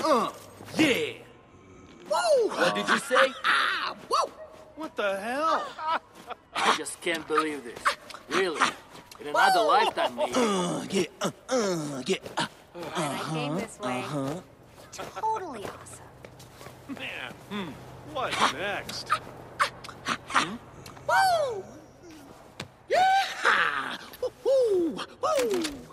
Yeah. Woo! What did you say? Woo! What the hell? I just can't believe this. Really. In another lifetime, maybe. Yeah. And I came this way. Totally awesome. Man, what next? Woo! Yeah! Woo! Woo!